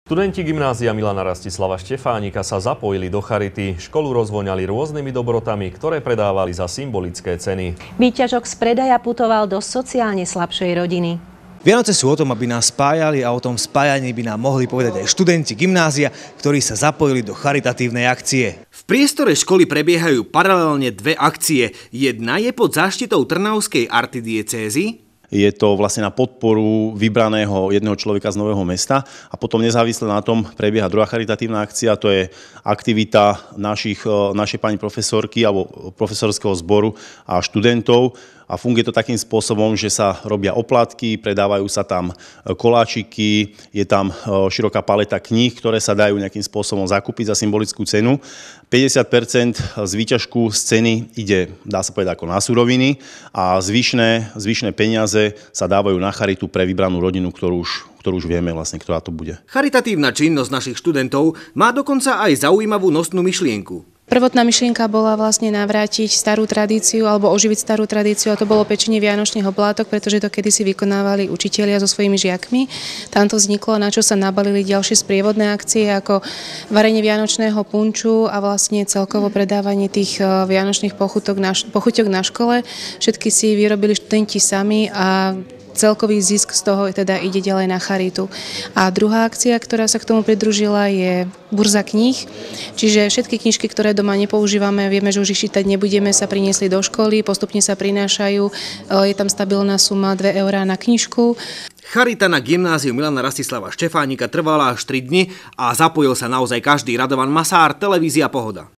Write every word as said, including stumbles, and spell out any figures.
Študenti gymnázia Milana Rastislava Štefánika sa zapojili do charity. Školu rozvoňali rôznymi dobrotami, ktoré predávali za symbolické ceny. Výťažok z predaja putoval do sociálne slabšej rodiny. Vianoce sú o tom, aby nás spájali, a o tom spájaní by nám mohli povedať aj študenti gymnázia, ktorí sa zapojili do charitatívnej akcie. V priestore školy prebiehajú paralelne dve akcie. Jedna je pod záštitou Trnavskej arcidiecézy. Je to vlastne na podporu vybraného jedného človeka z Nového Mesta a potom nezávisle na tom prebieha druhá charitatívna akcia, to je aktivita našich, našej pani profesorky alebo profesorského zboru a študentov. A funguje to takým spôsobom, že sa robia oplatky, predávajú sa tam koláčiky, je tam široká paleta kníh, ktoré sa dajú nejakým spôsobom zakúpiť za symbolickú cenu. päťdesiat percent z výťažku z ceny ide, dá sa povedať, ako na suroviny a zvyšné, zvyšné peniaze sa dávajú na charitu pre vybranú rodinu, ktorú už, ktorú už vieme vlastne, ktorá to bude. Charitatívna činnosť našich študentov má dokonca aj zaujímavú nosnú myšlienku. Prvotná myšlienka bola vlastne navrátiť starú tradíciu alebo oživiť starú tradíciu, a to bolo pečenie vianočných oblátok, pretože to kedysi vykonávali učitelia so svojimi žiakmi. Tam to vzniklo, na čo sa nabalili ďalšie sprievodné akcie ako varenie vianočného punču a vlastne celkovo predávanie tých vianočných pochutok na, pochuťok na škole. Všetky si vyrobili študenti sami a celkový zisk z toho teda ide ďalej na charitu. A druhá akcia, ktorá sa k tomu pridružila, je burza kníh. Čiže všetky knižky, ktoré doma nepoužívame, vieme, že už ich čítať nebudeme, sa priniesli do školy, postupne sa prinášajú. Je tam stabilná suma dve eurá na knižku. Charita na gymnáziu Milana Rastislava Štefánika trvala až tri dni a zapojil sa naozaj každý. Radovan Masár, televízia Pohoda.